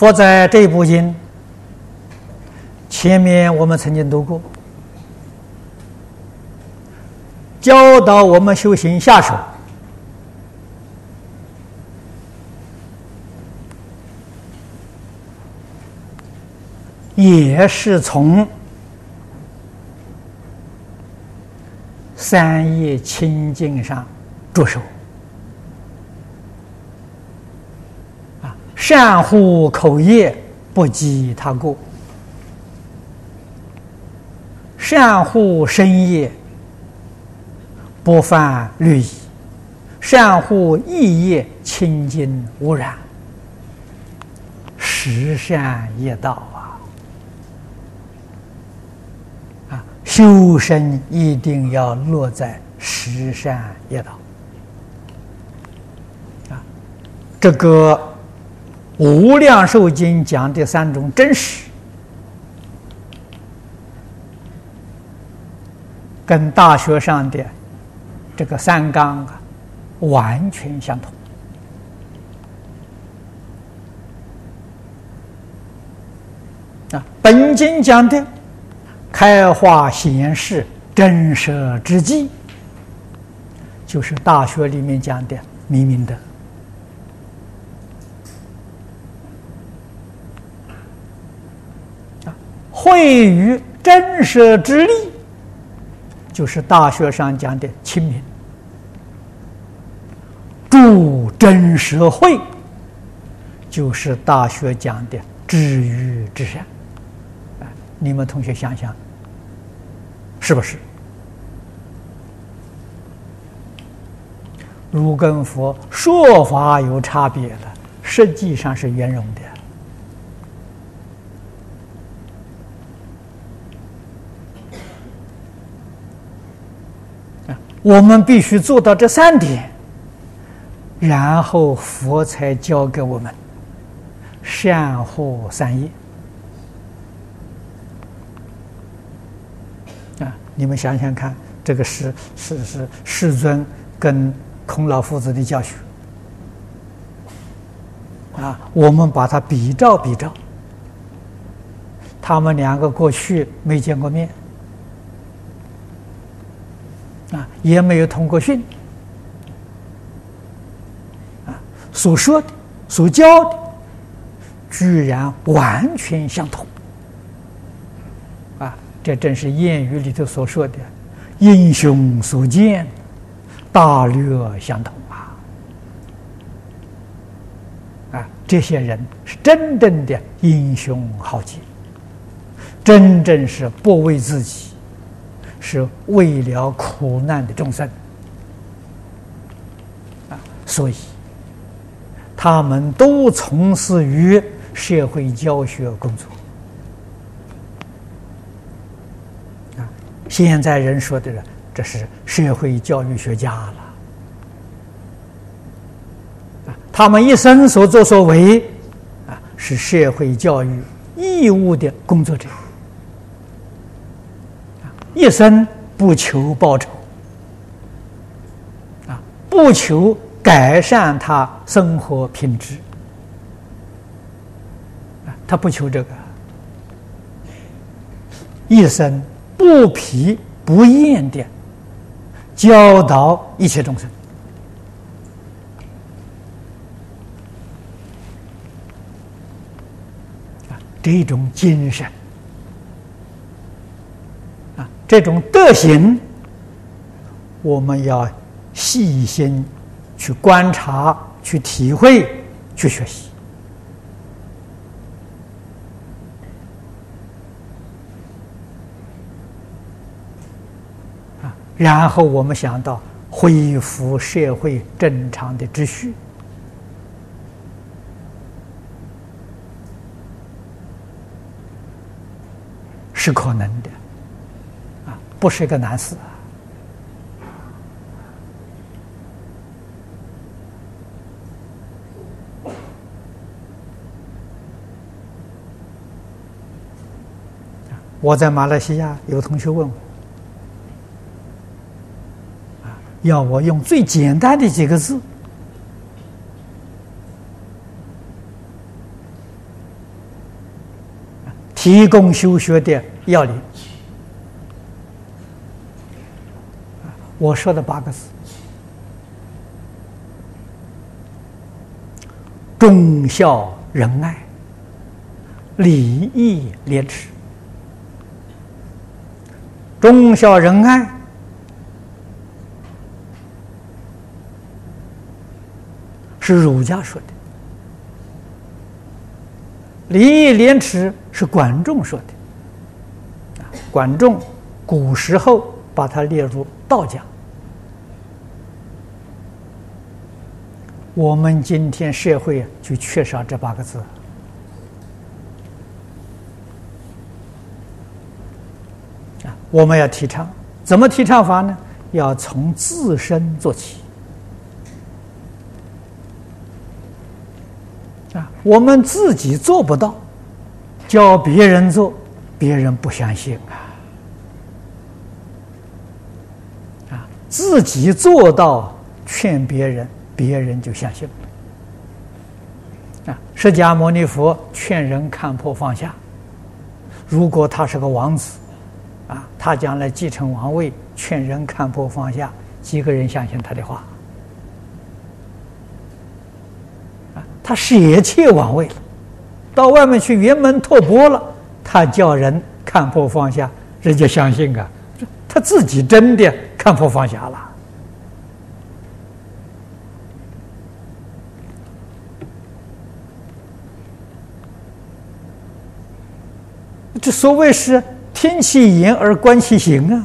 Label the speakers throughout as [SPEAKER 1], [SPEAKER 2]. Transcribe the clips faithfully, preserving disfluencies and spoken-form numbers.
[SPEAKER 1] 佛在这部经前面我们曾经读过，教导我们修行下手，也是从三业清净上着手。啊，善护口业，不积他过；善护身业，不犯律仪；善护意业，清净无染。十善业道啊！啊，修身一定要落在十善业道啊！这个《无量寿经》讲的三种真实，跟《大学》上的这个三纲啊，完全相同。啊，本经讲的开化显示真实之际，就是《大学》里面讲的明明德。啊，会于真实之力，就是《大学》上讲的清明。助真实慧，就是《大学》讲的知遇之善。你们同学想想，是不是？儒跟佛说法有差别的，实际上是圆融的。我们必须做到这三点，然后佛才教给我们善护三业。啊，你们想想看，这个是是是世尊跟孔老夫子的教学啊，我们把它比照比照。他们两个过去没见过面啊，也没有通过训啊，所说的、所教的，居然完全相同。这正是谚语里头所说的“英雄所见，大略相同”啊！啊，这些人是真正的英雄豪杰，真正是不为自己，是为了苦难的众生啊！所以，他们都从事于社会教学工作。现在人说的人，这是社会教育学家了。他们一生所作所为，啊，是社会教育义务的工作者，一生不求报酬，啊，不求改善他生活品质，啊，他不求这个，一生不疲不厌的教导一切众生啊，这种精神啊，这种德行，我们要细心去观察、去体会、去学习。然后我们想到恢复社会正常的秩序，是可能的，啊，不是一个难事。我在马来西亚有同学问我，要我用最简单的几个字提供修学的要领。我说的八个字：忠孝仁爱，礼义廉耻。忠孝仁爱是儒家说的，礼义廉耻是管仲说的。管仲古时候把它列入道家。我们今天社会就缺少这八个字。啊，我们要提倡，怎么提倡法呢？要从自身做起。啊，我们自己做不到，教别人做，别人不相信啊。啊，自己做到，劝别人，别人就相信了。啊，释迦牟尼佛劝人看破放下。如果他是个王子，啊，他将来继承王位，劝人看破放下，几个人相信他的话？啊，他舍弃王位了，到外面去圆门托钵了，他叫人看破放下，人家相信啊，他自己真的看破放下了。这所谓是听其言而观其行啊！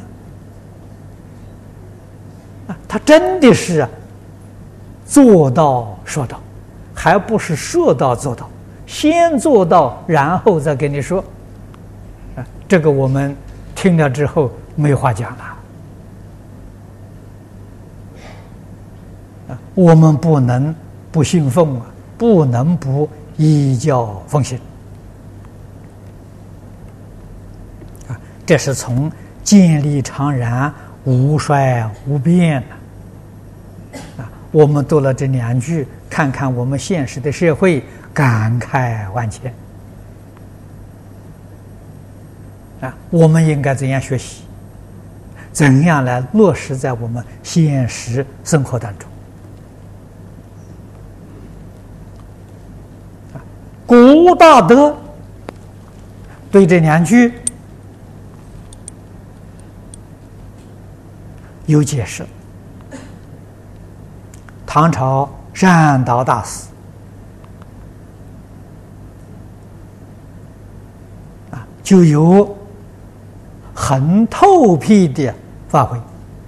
[SPEAKER 1] 啊，他真的是啊，做到说到，还不是说到做到，先做到，然后再跟你说。啊，这个我们听了之后没话讲了。啊，我们不能不信奉啊，不能不依教奉行。这是从建立常然、无衰无变的啊！我们读了这两句，看看我们现实的社会，感慨万千啊！我们应该怎样学习？怎样来落实在我们现实生活当中？啊，古大德对这两句有解释。唐朝善导大师啊，就有很透辟的发挥。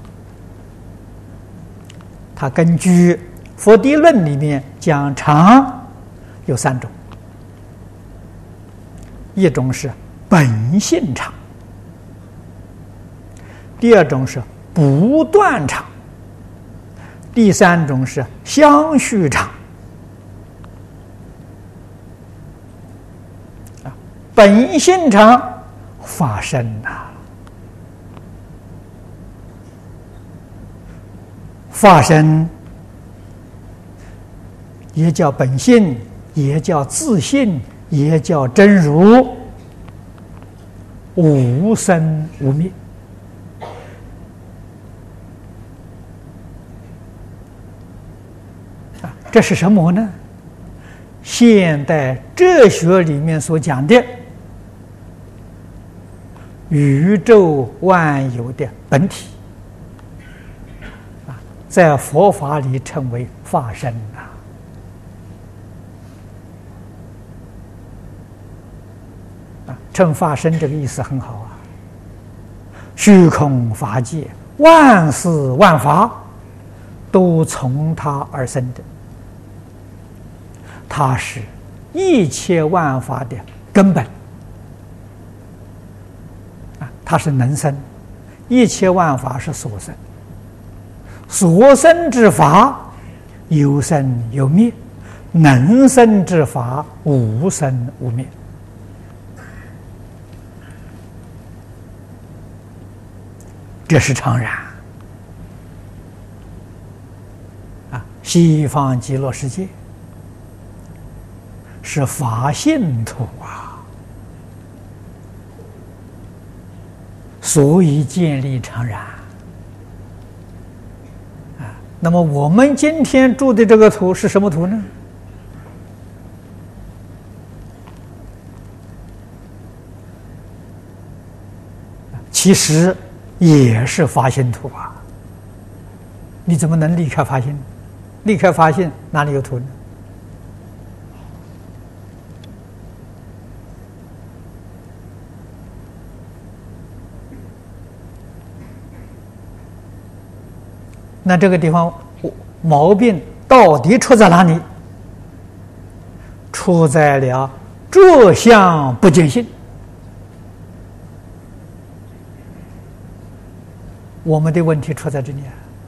[SPEAKER 1] 他根据《佛地论》里面讲常有三种，一种是本性常，第二种是不断常，第三种是相续常。啊，本性常法身呐、啊，法身也叫本性，也叫自性，也叫真如，无生无灭。这是什么呢？现代哲学里面所讲的宇宙万有的本体啊，在佛法里称为法身啊。啊，称法身这个意思很好啊。虚空法界，万事万法都从它而生的。它是一切万法的根本啊，它是能生，一切万法是所生，所生之法有生有灭，能生之法无生无灭。这是常然啊，西方极乐世界是法性土啊， 所以建立常然。啊，那么我们今天住的这个图是什么图呢？其实也是发心图啊！你怎么能离开发心？离开发心哪里有图呢？那这个地方毛病到底出在哪里？出在了着相不见性。我们的问题出在这里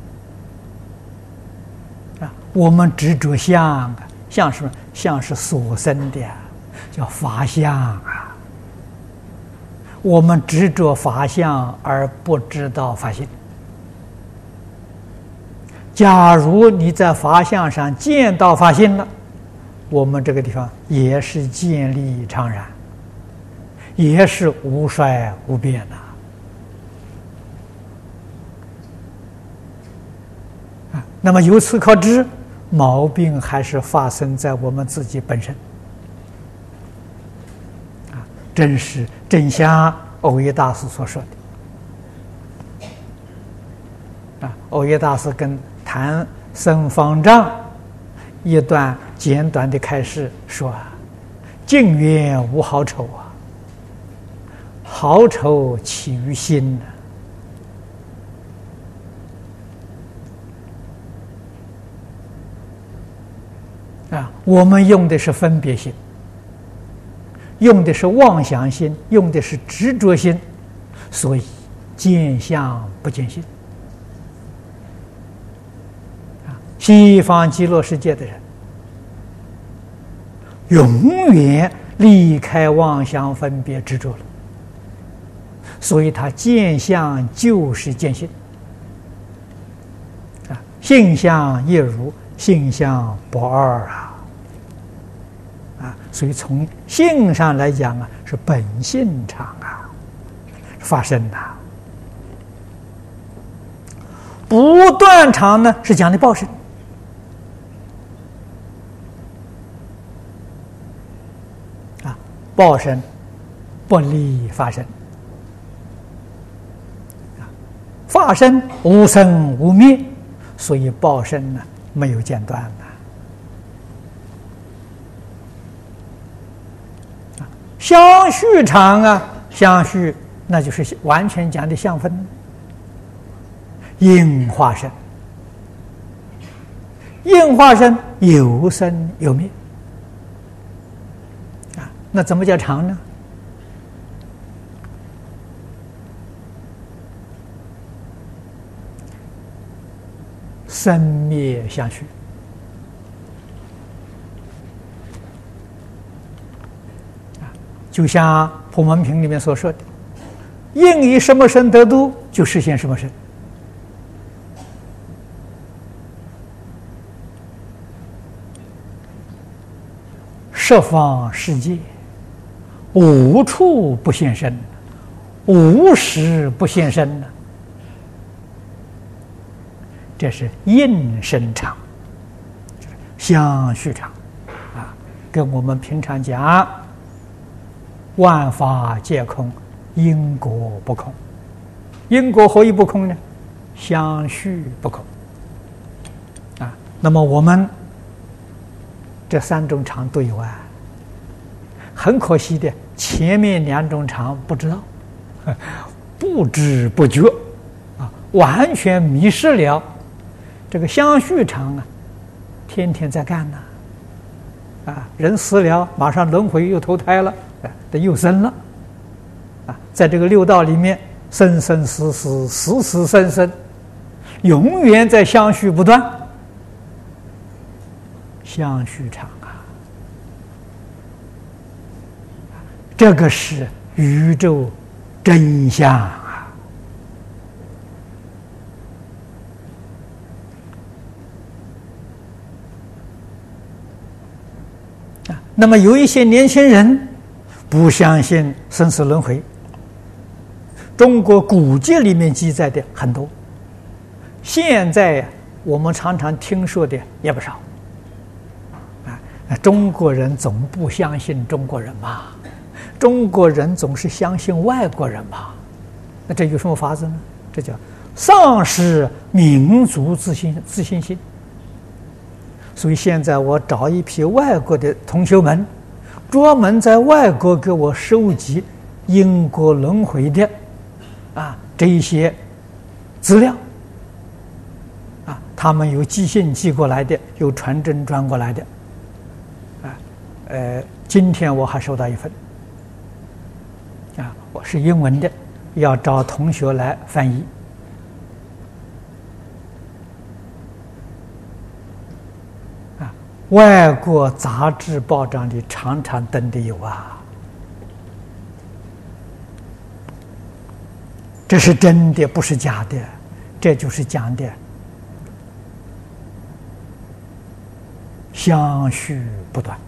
[SPEAKER 1] 啊！啊，我们执着相啊，相是什么？相是所生的，叫法相啊。我们执着法相而不知道法性。假如你在法相上见到法性了，我们这个地方也是建立常然，也是无衰无变的。那么由此可知，毛病还是发生在我们自己本身。啊，正是正像耦耶大师所说的。啊，耦耶大师跟谭僧方丈一段简短的开示说：“啊，净缘无好丑啊，好丑起于心呢。”啊，我们用的是分别心，用的是妄想心，用的是执着心，所以见相不见性。啊，西方极乐世界的人，永远离开妄想分别执着了，所以他见相就是见性。啊，性相亦如，性相不二啊。啊，所以从性上来讲啊，是本性常啊，发生的。不断常呢，是讲的报身。啊，报身不离法身。啊，法身无生无灭，所以报身呢没有间断的。相续常啊，相续那就是完全讲的相分，应化身，应化身有生有灭啊，那怎么叫常呢？生灭相续。就像《普门品》里面所说的，应以什么身得度，就实现什么身。十方世界，无处不现身，无时不现身呢。这是应身常，相续常啊，跟我们平常讲。万法皆空，因果不空。因果何以不空呢？相续不空。啊，那么我们这三种常都有啊。很可惜的，前面两种常不知道，不知不觉啊，完全迷失了。这个相续常啊，天天在干呢。啊，人死了，马上轮回又投胎了。的又生了，啊，在这个六道里面，生生死死，死死生生，永远在相续不断，相续常啊，这个是宇宙真相啊。啊，那么有一些年轻人。不相信生死轮回， 中国古籍里面记载的很多，现在我们常常听说的也不少。啊，中国人总不相信中国人嘛，中国人总是相信外国人嘛，那这有什么法子呢？这叫丧失民族自信自信心。所以现在我找一批外国的同学们，专门在外国给我收集因果轮回的啊这一些资料啊，他们有寄信寄过来的，有传真传过来的啊，呃，今天我还收到一份啊，我是英文的，要找同学来翻译。啊，外国杂志报章里常常登的有啊。这是真的，不是假的，这就是讲的相续不断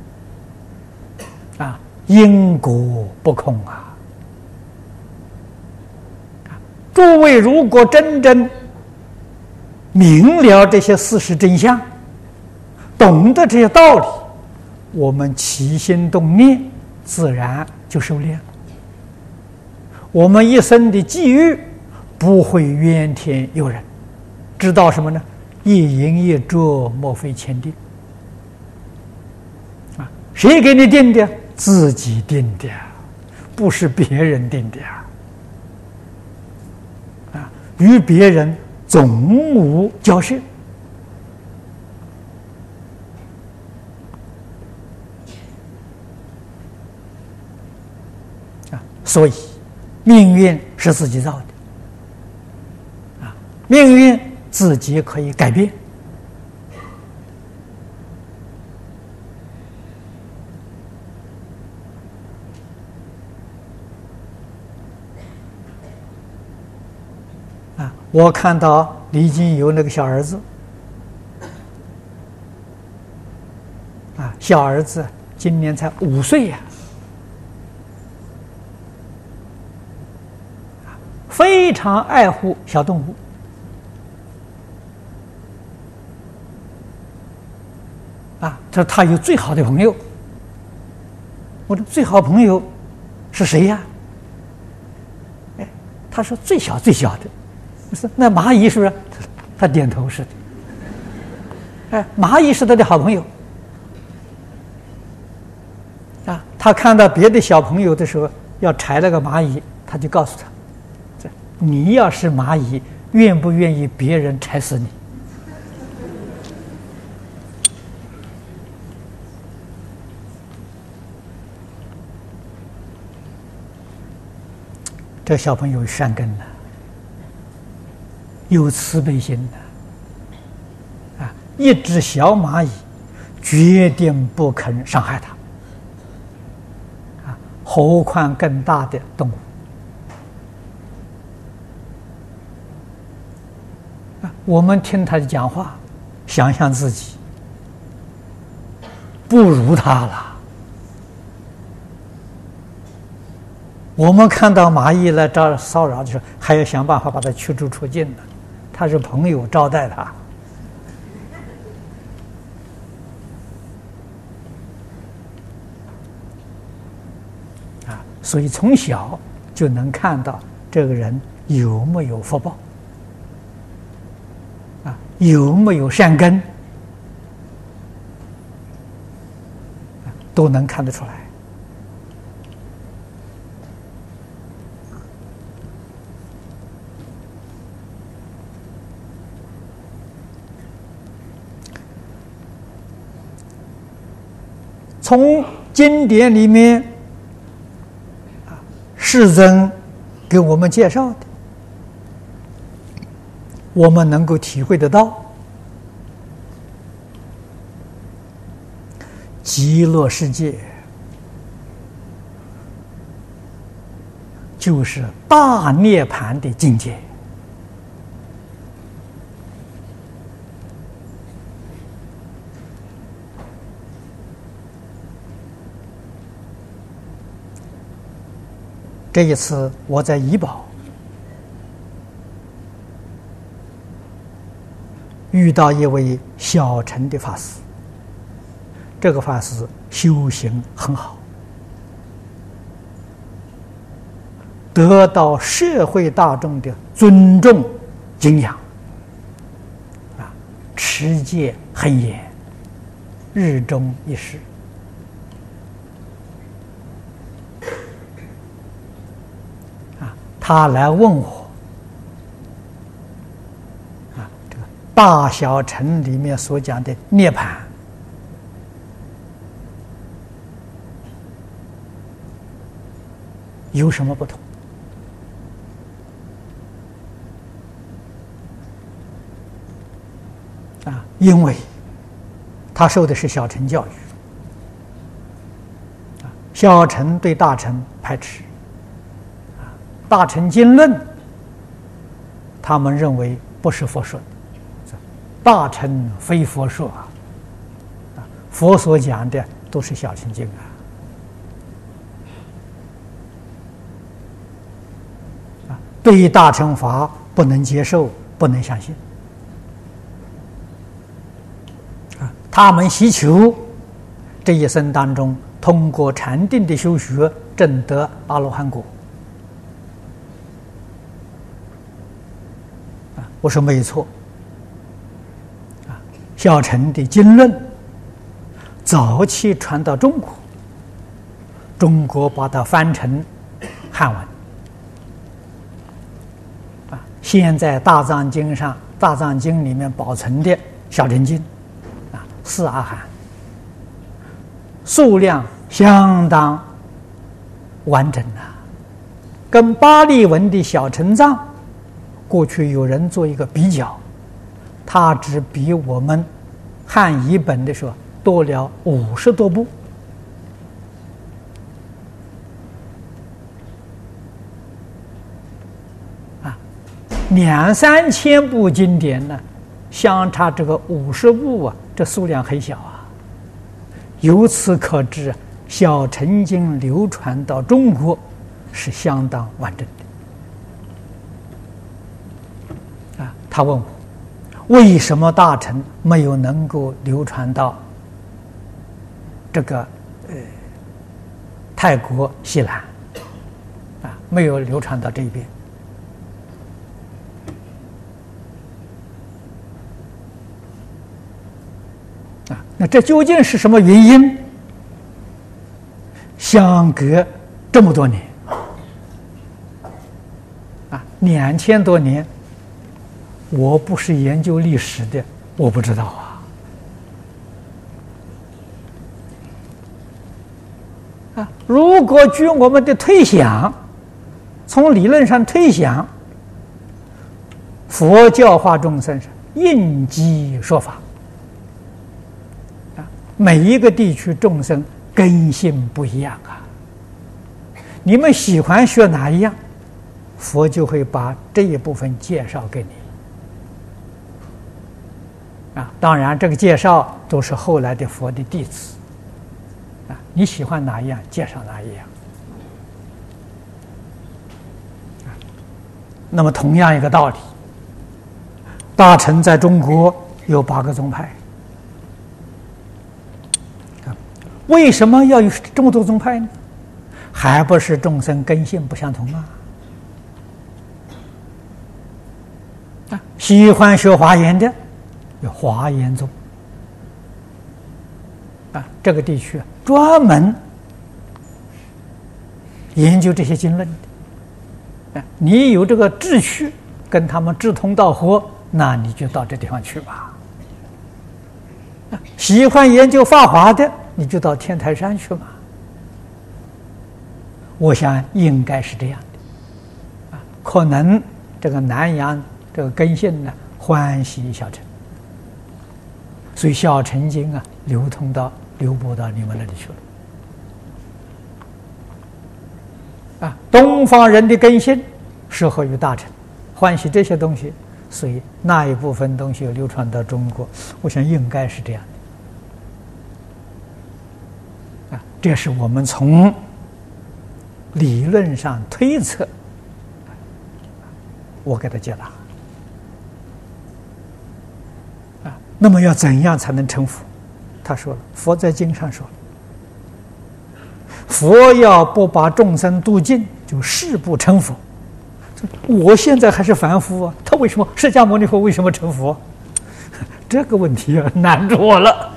[SPEAKER 1] 啊，因果不空啊！诸位如果真正明了这些事实真相，懂得这些道理，我们起心动念自然就收敛了。我们一生的际遇不会怨天尤人，知道什么呢？一因一果，莫非前定啊！谁给你定的？自己定的，不是别人定的啊！与别人总无交涉啊！所以命运是自己造的，啊，命运自己可以改变。啊，我看到李金友那个小儿子，啊，小儿子今年才五岁呀。非常爱护小动物啊！他说他有最好的朋友。我的最好朋友是谁呀？哎，他说最小最小的。我说那蚂蚁是不是？他点头是的。哎，蚂蚁是他的好朋友啊！他看到别的小朋友的时候要踩那个蚂蚁，他就告诉他。你要是蚂蚁，愿不愿意别人踩死你？这小朋友善根了，有慈悲心的啊！一只小蚂蚁决定不肯伤害它啊，何况更大的动物。我们听他的讲话，想想自己不如他了。我们看到蚂蚁来招骚扰的时候，还要想办法把它驱逐出境呢。他是朋友招待他，啊，所以从小就能看到这个人有没有福报。有没有善根，都能看得出来。从经典里面，世尊给我们介绍的，我们能够体会得到，极乐世界就是大涅槃的境界。 这一次我在怡保遇到一位小乘的法师，这个法师修行很好，得到社会大众的尊重敬仰，啊，持戒很严，日中一时。啊，他来问我，啊，这个大小乘里面所讲的涅槃，有什么不同？啊，因为他受的是小乘教育，啊，小乘对大乘排斥，啊，大乘经论，他们认为不是佛说的，大乘非佛说啊，啊，佛所讲的都是小乘经啊。对于大乘法不能接受，不能相信。啊，他们希求这一生当中通过禅定的修学，证得阿罗汉果。啊，我说没错。啊，小乘的经论早期传到中国，中国把它翻成汉文。现在大藏经上，大藏经里面保存的小乘经，啊，四阿含，数量相当完整啊，跟巴利文的小乘藏，过去有人做一个比较，它只比我们汉译本的时候多了五十多部。两三千部经典呢，相差这个五十部啊，这数量很小啊。由此可知，小乘经流传到中国是相当完整的。啊，他问我，为什么大乘没有能够流传到这个呃泰国西南？啊，没有流传到这边。啊，那这究竟是什么原因？相隔这么多年，啊，两千多年，我不是研究历史的，我不知道啊。啊，如果据我们的推想，从理论上推想，佛教化众生是应机说法。每一个地区众生根性不一样啊，你们喜欢学哪一样，佛就会把这一部分介绍给你。啊，当然这个介绍都是后来的佛的弟子。啊，你喜欢哪一样，介绍哪一样。啊，那么同样一个道理，大乘在中国有八个宗派。为什么要有这么多宗派呢？还不是众生根性不相同吗？啊，喜欢学华严的有华严宗，啊，这个地区专门研究这些经论的。啊，你有这个志趣，跟他们志同道合，那你就到这地方去吧。啊，喜欢研究法华的，你就到天台山去嘛。我想应该是这样的，啊，可能这个南洋这个根性呢欢喜小乘，所以小乘经啊流通到流播到你们那里去了。啊，东方人的根性适合于大乘，欢喜这些东西，所以那一部分东西流传到中国，我想应该是这样的。啊，这是我们从理论上推测，我给他解答。啊，那么要怎样才能成佛？他说了，佛在经上说了，佛要不把众生度尽，就誓不成佛。我现在还是凡夫啊，他为什么释迦牟尼佛为什么成佛？这个问题啊，难住我了。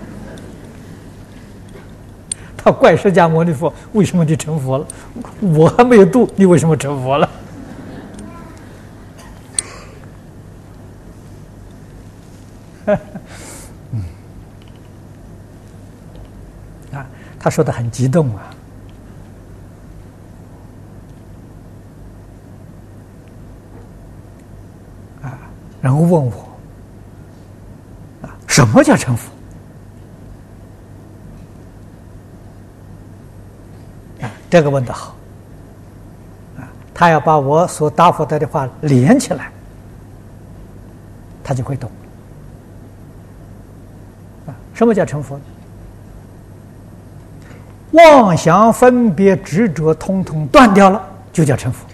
[SPEAKER 1] 他怪释迦牟尼佛，为什么你成佛了？我还没有度，你为什么成佛了？嗯，啊，他说的很激动啊。啊，然后问我，啊，什么叫成佛？这个问得好，啊，他要把我所答复他的话连起来，他就会懂。啊，什么叫成佛呢？妄想、分别、执着，通通断掉了，就叫成佛。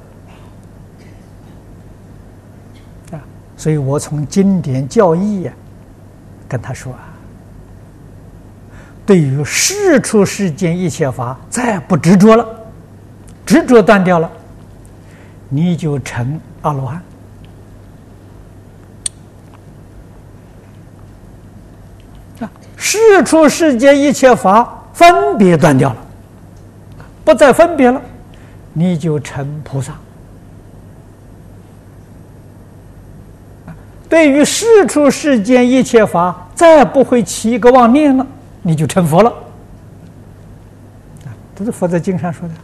[SPEAKER 1] 啊，所以我从经典教义呀、啊，跟他说啊。对于世出世间一切法，再不执着了，执着断掉了，你就成阿罗汉。啊，世出世间一切法分别断掉了，不再分别了，你就成菩萨。对于世出世间一切法，再不会起一个妄念了。你就成佛了，这是佛在经上说的。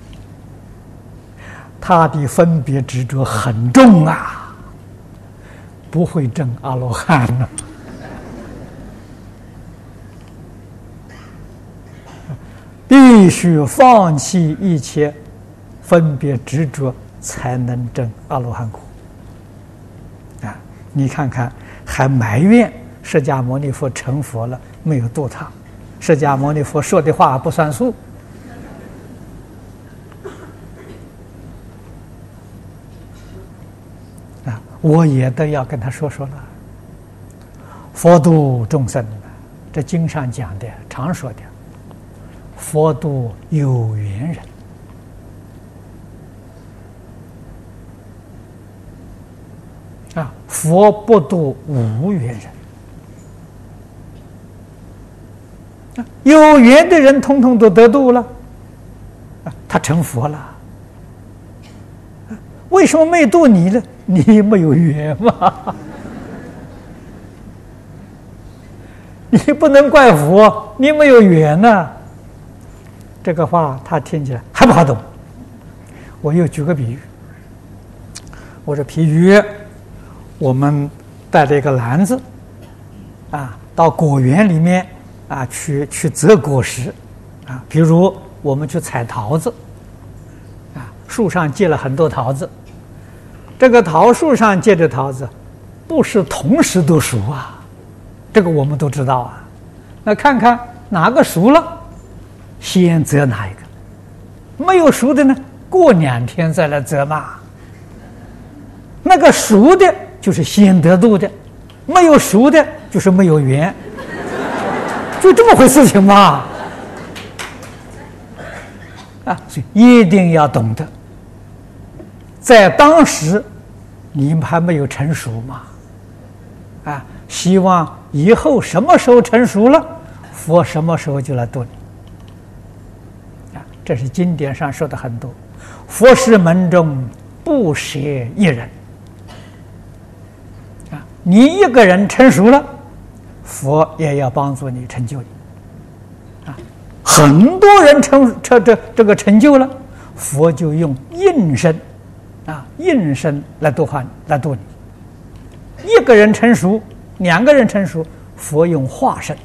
[SPEAKER 1] 他的分别执着很重啊，不会证阿罗汉呢。必须放弃一切分别执着，才能证阿罗汉果。啊，你看看，还埋怨释迦牟尼佛成佛了，没有度他。释迦牟尼佛说的话不算数，啊，我也都要跟他说说了。佛度众生，这经上讲的，常说的，佛度有缘人，啊，佛不度无缘人。有缘的人通通都得度了，他成佛了。为什么没度你呢？你没有缘嘛。你不能怪佛，你没有缘呐、啊。这个话他听起来还不好懂。我又举个比喻，我说譬如我们带着一个篮子啊，到果园里面啊，去去择果实，啊，比如我们去采桃子，啊，树上结了很多桃子，这个桃树上结的桃子，不是同时都熟啊，这个我们都知道啊。那看看哪个熟了，先择哪一个；没有熟的呢，过两天再来择嘛。那个熟的就是先得度的，没有熟的就是没有缘。就这么回事情嘛，啊，所以一定要懂得，在当时你还没有成熟嘛，啊，希望以后什么时候成熟了，佛什么时候就来度你，啊，这是经典上说的很多，佛事门中不舍一人，啊，你一个人成熟了。佛也要帮助你成就你，啊，很多人成成这这个成就了，佛就用应身，啊，应身来度化来度你。一个人成熟，两个人成熟，佛用化身。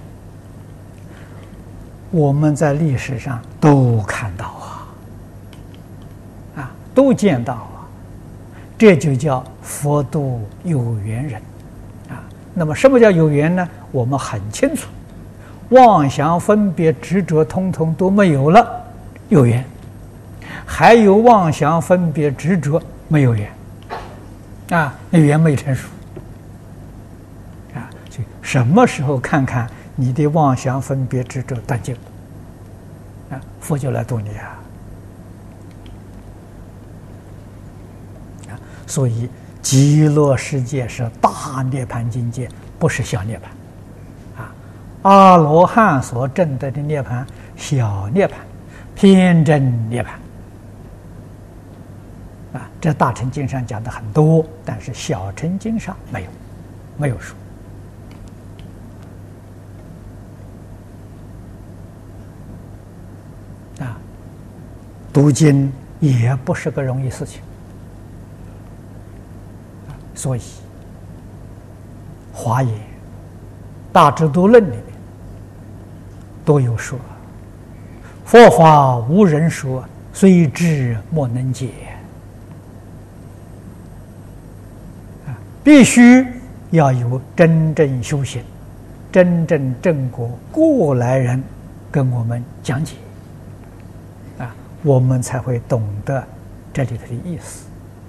[SPEAKER 1] 我们在历史上都看到啊，啊，都见到啊，这就叫佛度有缘人。那么什么叫有缘呢？我们很清楚，妄想分别执着通通都没有了，有缘。 还有妄想分别执着，没有缘啊，那缘没成熟啊。所以什么时候看看你的妄想分别执着断尽了啊，佛就来度你啊。啊，所以极乐世界是大涅槃境界，不是小涅槃。阿罗汉所证得的涅槃，小涅槃，偏真涅槃啊！这大乘经上讲的很多，但是小乘经上没有，没有说啊。读经也不是个容易事情，所以《华严》《大智度论》里面都有说，佛法无人说，虽知莫能解。啊，必须要有真正修行、真正正果过来人跟我们讲解，啊，我们才会懂得这里头的意思。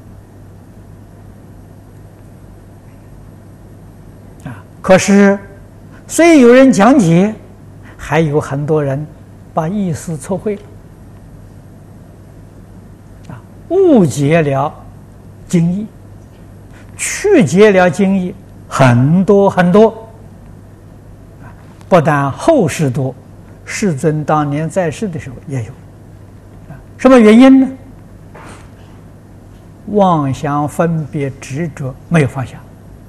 [SPEAKER 1] 啊，可是虽有人讲解，还有很多人把意思错会了，啊，误解了经义，曲解了经义，很多很多。啊，不但后世多，世尊当年在世的时候也有。啊，什么原因呢？妄想分别执着没有放下。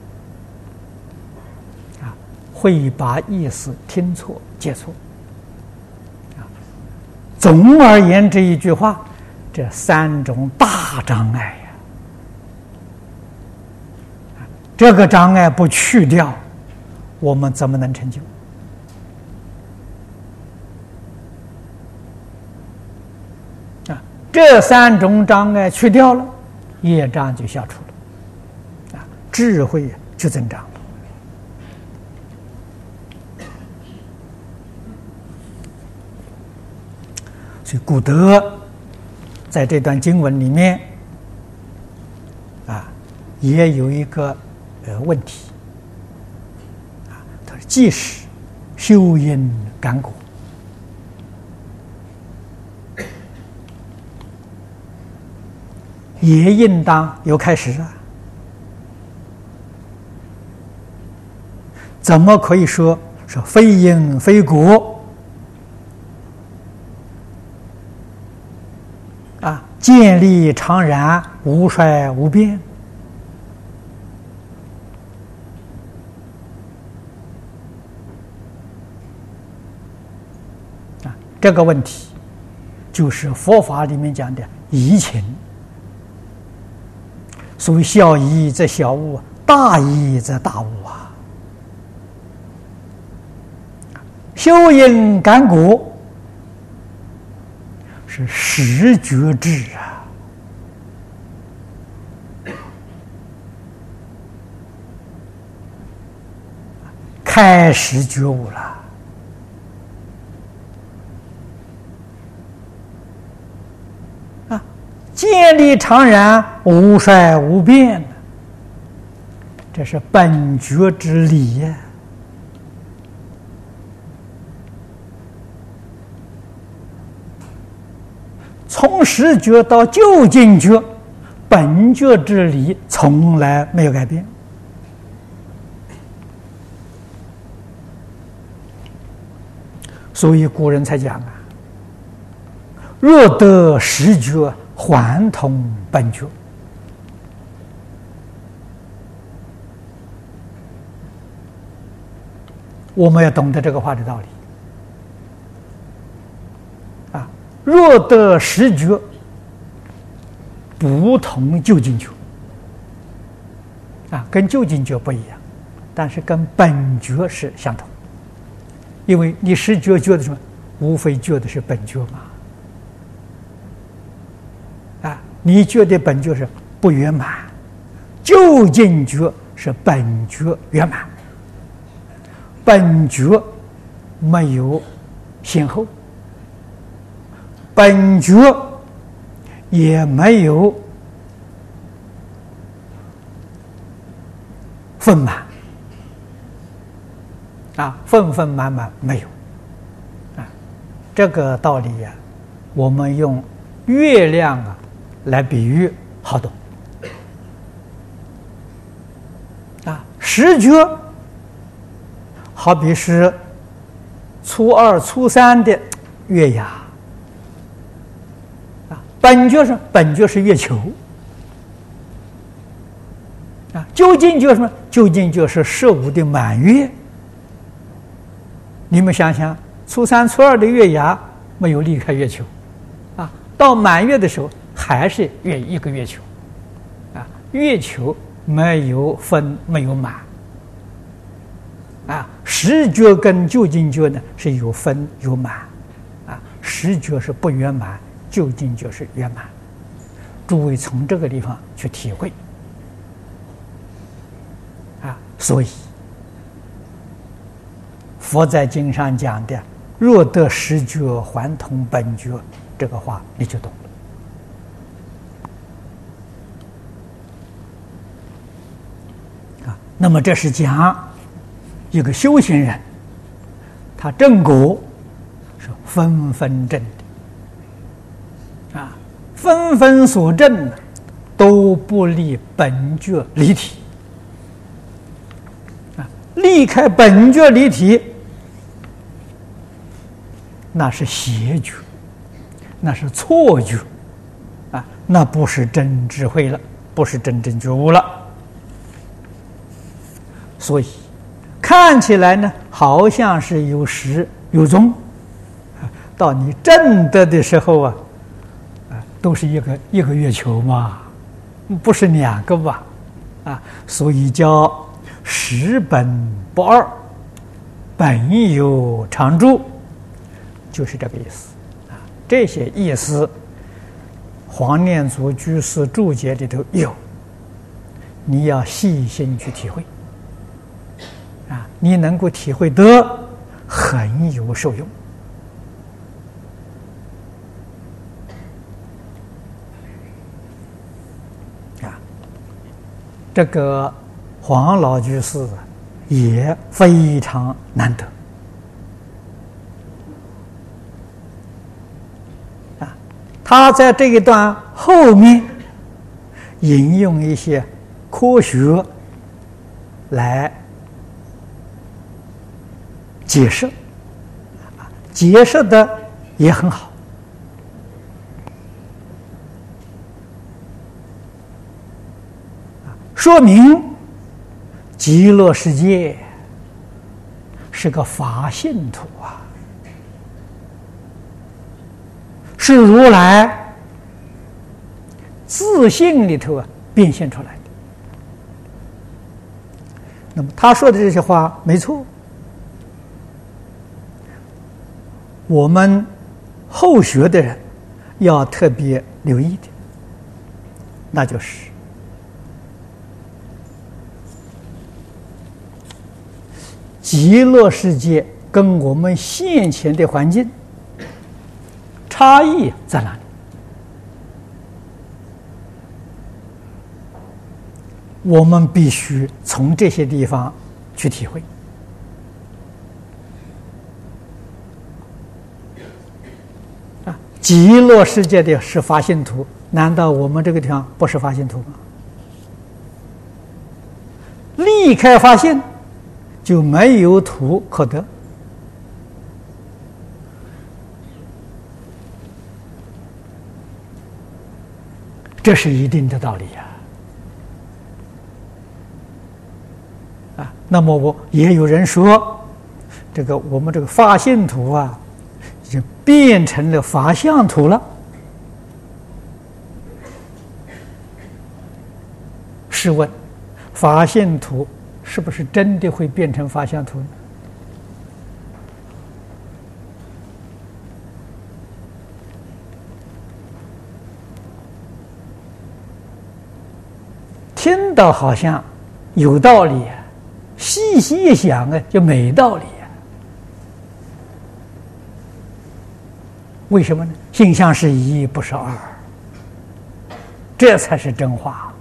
[SPEAKER 1] 会把意思听错、解错。啊，总而言之一句话，这三种大障碍呀，啊，这个障碍不去掉，我们怎么能成就？啊，这三种障碍去掉了，业障就消除了，啊，智慧就增长了。所以古德在这段经文里面啊，也有一个呃问题啊，他说：即使修因感果，也应当有开始啊，怎么可以说说非因非果？啊，建立常然，无衰无变。啊，这个问题就是佛法里面讲的怡情。所谓小怡则小悟，大怡则大悟啊。修因感果是实觉智啊，开始觉悟了啊，建立常然，无衰无变，这是本觉之理呀。从实觉到究竟觉，本觉之理从来没有改变。所以古人才讲啊：若得实觉，还同本觉。我们要懂得这个话的道理。若得实觉，不同究竟觉啊，跟究竟觉不一样，但是跟本觉是相同。因为你实觉觉的什么，无非觉的是本觉嘛。啊，你觉得本觉是不圆满，究竟觉是本觉圆满。本觉没有先后。本觉也没有丰满啊，丰丰满满没有啊。这个道理呀、啊，我们用月亮啊来比喻好懂啊。十觉好比是初二、初三的月牙啊，本觉是本觉是月球啊，究竟就是什么？究竟就是十五的满月。你们想想，初三、初二的月牙没有离开月球啊，到满月的时候还是月一个月球啊，月球没有分，没有满啊。十觉跟究竟觉呢是有分有满啊，十觉是不圆满，究竟觉是圆满。诸位从这个地方去体会啊，所以佛在经上讲的“若得十觉，还同本觉”这个话，你就懂了啊。那么这是讲一个修行人，他正果是分分正的啊，分分所证都不离本觉离体啊，离开本觉离体，那是邪觉，那是错觉啊，那不是真智慧了，不是真正觉悟了。所以看起来呢，好像是有始有终，到你证得的时候啊，啊，都是一个一个月球嘛，不是两个吧？啊，所以叫十本不二，本有常住，就是这个意思啊。这些意思，黄念祖居士注解里头有，你要细心去体会。啊，你能够体会得很有受用啊。这个黄老居士也非常难得啊，他在这一段后面引用一些科学来解释，解释的也很好，说明极乐世界是个法性土啊，是如来自性里头啊变现出来的。那么他说的这些话没错。我们后学的人要特别留意的，那就是极乐世界跟我们现前的环境差异在哪里？我们必须从这些地方去体会。极乐世界的是法性土，难道我们这个地方不是法性土吗？离开法性，就没有土可得。这是一定的道理呀！啊，那么我也有人说，这个我们这个法性土啊，就变成了法相土了。试问，法性土是不是真的会变成法相土呢？听到好像有道理啊，细细一想啊，就没道理啊。为什么呢？性相是一，不是二这才是真话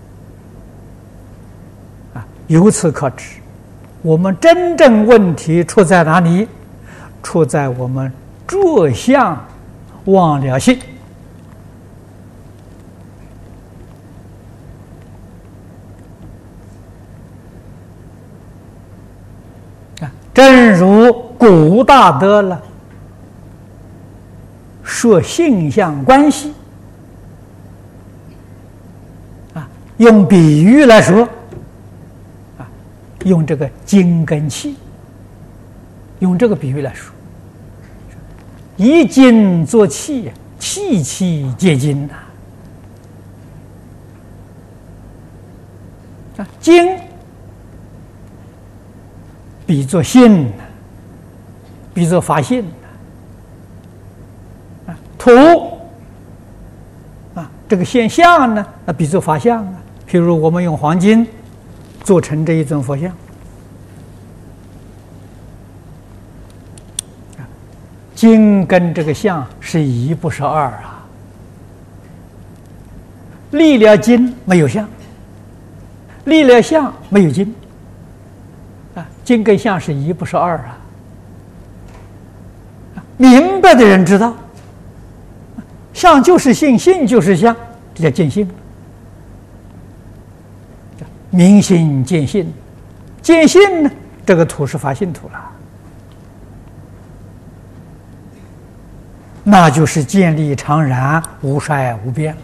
[SPEAKER 1] 啊！由此可知，我们真正问题出在哪里？出在我们着相忘了性。啊，正如古大德了说性相关系啊，用比喻来说啊，用这个金跟气，用这个比喻来说，以金作气，气气皆金呐。啊，金比作性，比作法性。啊，土啊，这个现象呢，啊，比作法相啊。譬如我们用黄金做成这一尊佛像。金跟这个相是一不是二啊，立了金没有相，立了相没有金，啊，金跟相是一不是二啊。明白的人知道，相就是性，性就是相，这叫见性。明心见性，见性呢，这个土是法性土了。那就是建立常然，无衰无变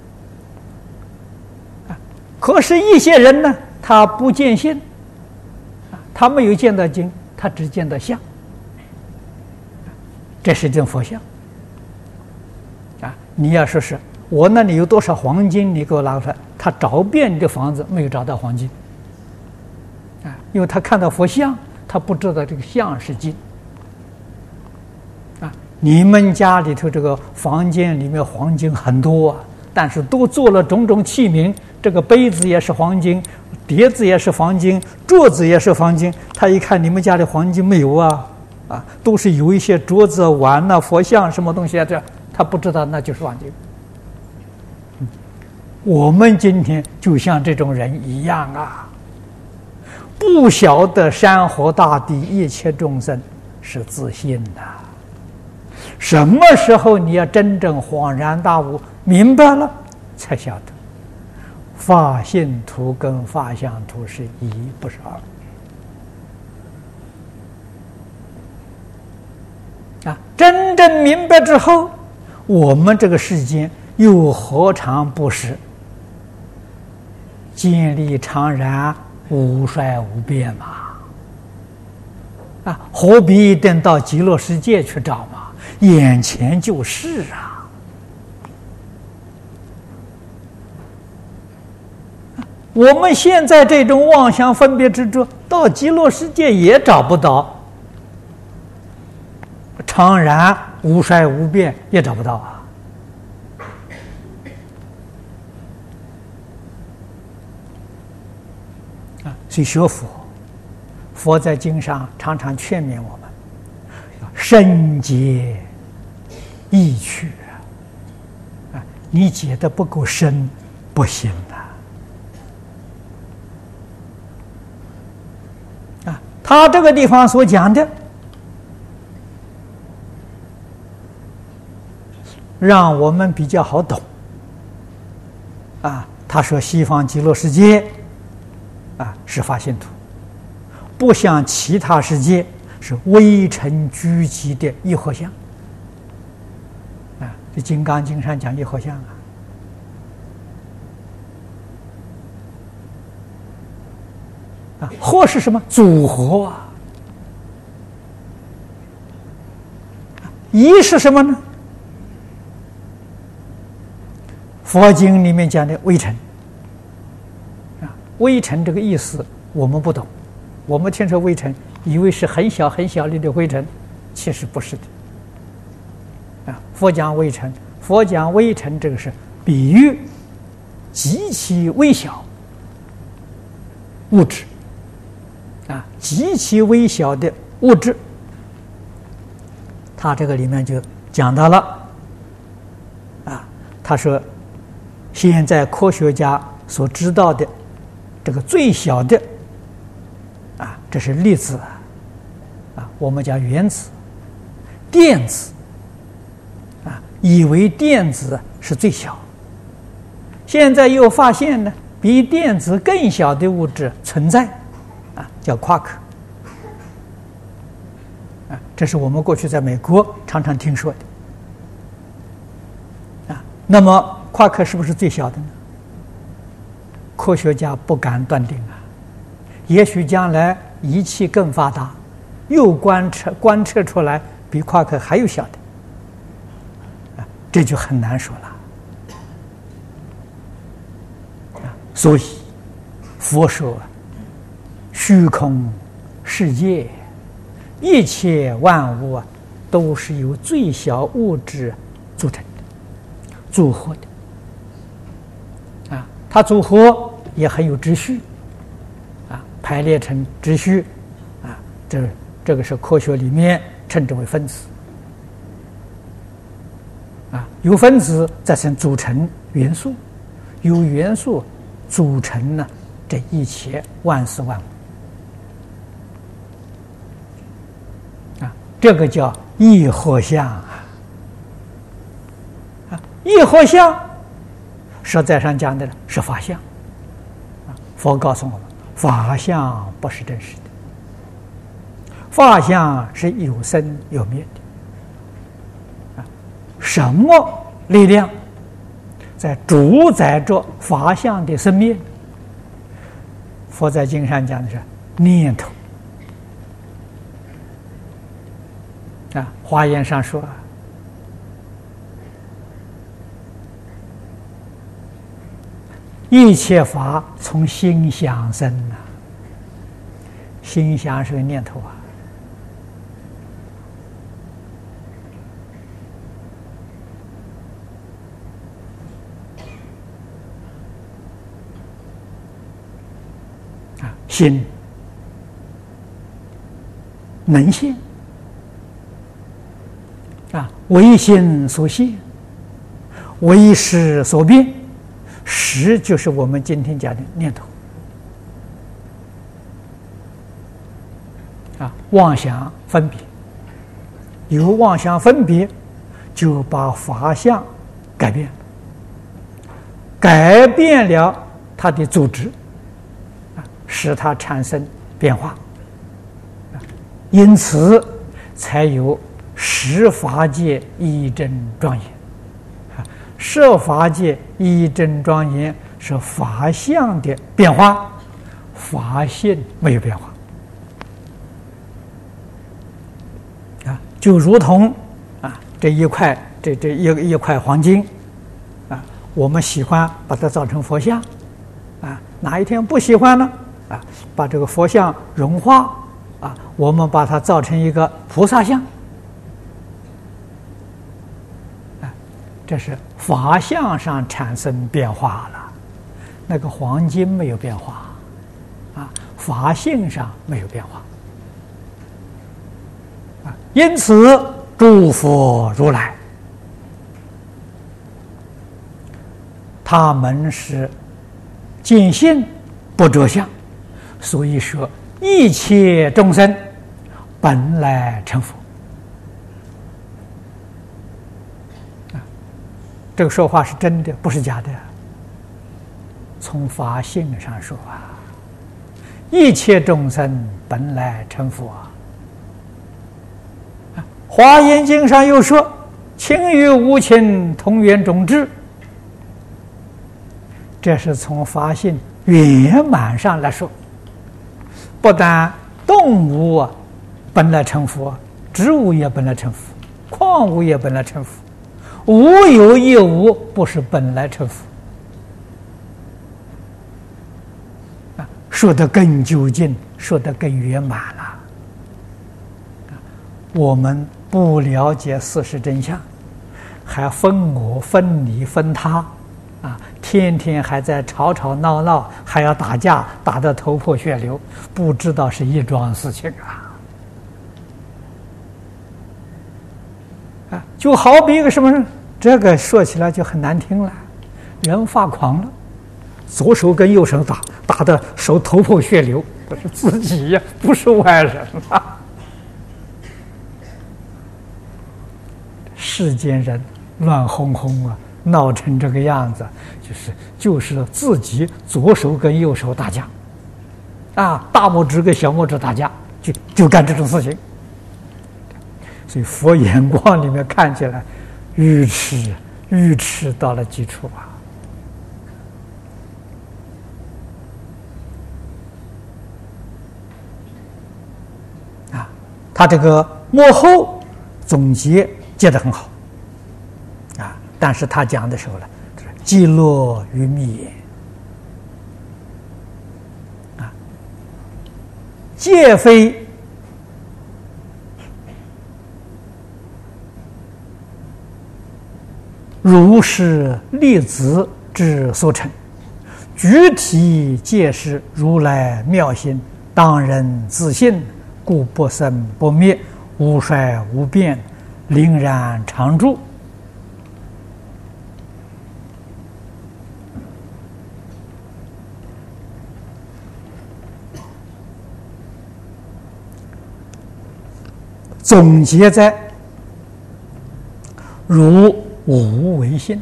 [SPEAKER 1] 了。可是，一些人呢，他不见性，他没有见到经，他只见到相，这是一尊佛像。啊，你要说是我那里有多少黄金，你给我拿出来，他找遍你的房子没有找到黄金，啊，因为他看到佛像，他不知道这个像是金。你们家里头这个房间里面黄金很多啊，但是都做了种种器皿，这个杯子也是黄金，碟子也是黄金，桌子也是黄金。他一看你们家里黄金没有啊，啊，都是有一些桌子、碗呐、佛像什么东西啊，这他不知道那就是黄金。嗯，我们今天就像这种人一样啊，不晓得山河大地一切众生是自信的。什么时候你要真正恍然大悟，明白了，才晓得法性图跟法相图是一，不是二。啊，真正明白之后，我们这个世间又何尝不是建立常然，无衰无变嘛？啊，何必等到极乐世界去找嘛？眼前就是啊！我们现在这种妄想分别执着，到极乐世界也找不到，常然无衰无变也找不到啊！啊，所以学佛，佛在经上常常劝勉我们，深解意趣啊！你解的不够深，不行的啊！他这个地方所讲的，让我们比较好懂啊。他说西方极乐世界啊是法性土，不像其他世界是微尘聚集的一合相啊。这《金刚经》上讲一合相啊。啊，合是什么？组合啊。一是什么呢？佛经里面讲的微尘啊，微尘这个意思我们不懂，我们听说微尘，以为是很小很小粒的灰尘，其实不是的。啊，佛讲微尘，佛讲微尘这个是比喻极其微小物质。啊，极其微小的物质，他这个里面就讲到了，啊，他说现在科学家所知道的这个最小的啊，这是粒子啊，我们讲原子、电子啊，以为电子是最小，现在又发现呢，比电子更小的物质存在啊，叫夸克啊，这是我们过去在美国常常听说的啊。那么夸克是不是最小的呢？科学家不敢断定啊，也许将来仪器更发达，又观测观测出来比夸克还有小的啊，这就很难说了啊。所以佛说虚空世界一切万物啊，都是由最小物质组成的、组合的啊。它组合也很有秩序啊，排列成秩序啊，这这个是科学里面称之为分子啊。由分子再成组成元素，由元素组成呢这一切万事万物啊，这个叫异合相啊。啊，异合相实在上讲的是法相啊。佛告诉我们，法相不是真实的，法相是有生有灭的啊。什么力量在主宰着法相的生灭？佛在经上讲的是念头啊。华严上说，一切法从心想生啊。心想是个念头啊。啊，心能现啊，为心所现，为识所变。识就是我们今天讲的念头啊，妄想分别，由妄想分别就把法相改变，改变了它的组织啊，使它产生变化啊，因此才有十法界一真庄严。十法界一真庄严是法相的变化，法性没有变化啊，就如同啊这一块这这一一块黄金啊，我们喜欢把它造成佛像啊，哪一天不喜欢呢？啊，把这个佛像融化啊，我们把它造成一个菩萨像。这是法相上产生变化了，那个黄金没有变化啊，法性上没有变化啊。因此诸佛如来他们是见性不着相，所以说一切众生本来成佛。这个说话是真的，不是假的。从法性上说啊，一切众生本来成佛啊。华严经上又说，情与无情同源种智，这是从法性圆满上来说。不但动物啊本来成佛，植物也本来成佛，矿物也本来成佛。无有一无不是本来成佛啊，说得更究竟，说得更圆满了。我们不了解事实真相，还分我分你分他啊，天天还在吵吵闹闹，还要打架，打得头破血流，不知道是一桩事情啊。啊，就好比一个什么人，这个说起来就很难听了。 人发狂了，左手跟右手打，打的手头破血流，这是自己呀，不是外人啊。世间人乱哄哄啊，闹成这个样子，就是就是自己左手跟右手打架，啊，大拇指跟小拇指打架，就就干这种事情。所以佛眼光里面看起来，愚痴愚痴到了极处啊！啊，他这个幕后总结结得很好啊，但是他讲的时候呢，即落于密也啊，皆非如是粒子之所成，具体皆是如来妙心，当人自信，故不生不灭，无衰无变，凛然常住。总结在如无为心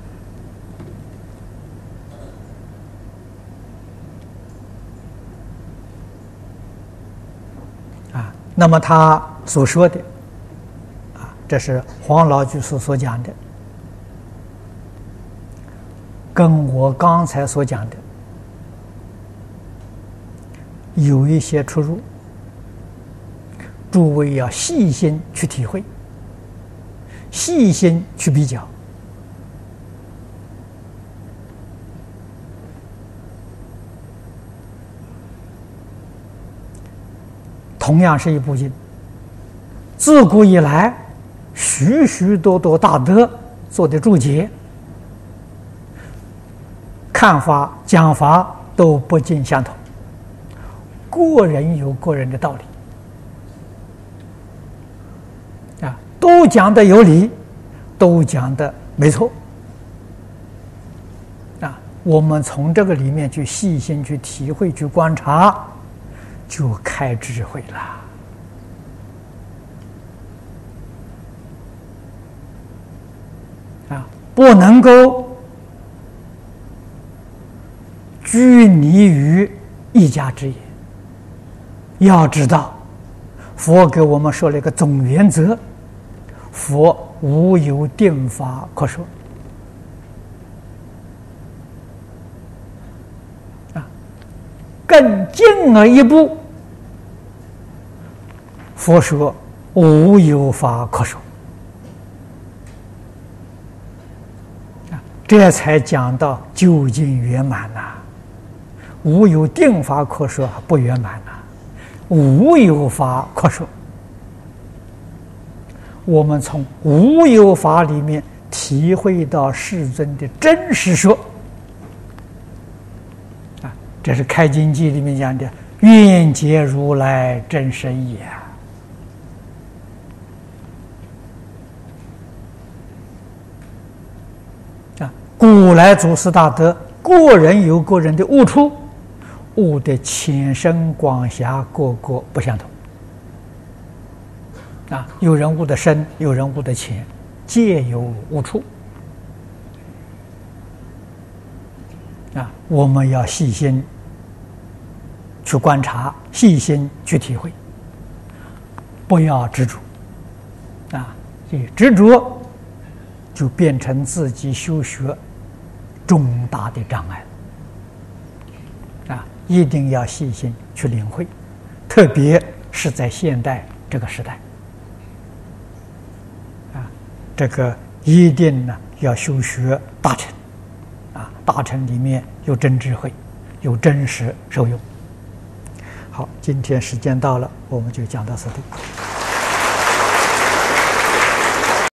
[SPEAKER 1] 啊，那么他所说的啊，这是黄老居士所讲的，跟我刚才所讲的有一些出入，诸位要细心去体会，细心去比较。同样是一部经，自古以来许许多多大德做的注解，看法讲法都不尽相同，个人有个人的道理啊，都讲的有理，都讲的没错啊。我们从这个里面去细心去体会去观察，就开智慧了啊！不能够拘泥于一家之言。要知道，佛给我们说了一个总原则：佛无有定法可说啊。更进了一步，佛说无有法可说啊，这才讲到究竟圆满呐、啊。无有定法可说不圆满呐、啊，无有法可说。我们从无有法里面体会到世尊的真实说啊，这是开经记里面讲的愿解如来真实义啊！啊，古来祖师大德，个人有个人的悟处，悟的浅深广狭各个不相同啊，有人悟的深，有人悟的浅，皆有悟处啊。我们要细心去观察，细心去体会，不要执着啊！这执着就变成自己修学重大的障碍啊！一定要细心去领会，特别是在现代这个时代。这个一定呢要修学大乘啊，大乘里面有真智慧，有真实受用。好，今天时间到了，我们就讲到此地。